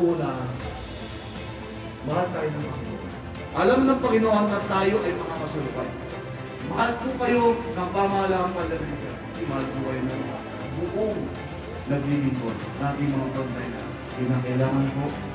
unang-una, mahal tayo ng Panginoon. Alam ng Panginoon na tayo ay mga kasulupay. Mahal po kayo ng pamahalaan pandemika. Mahal po kayo ng buong naglilingkod na ating mga pagday na kinakailangan po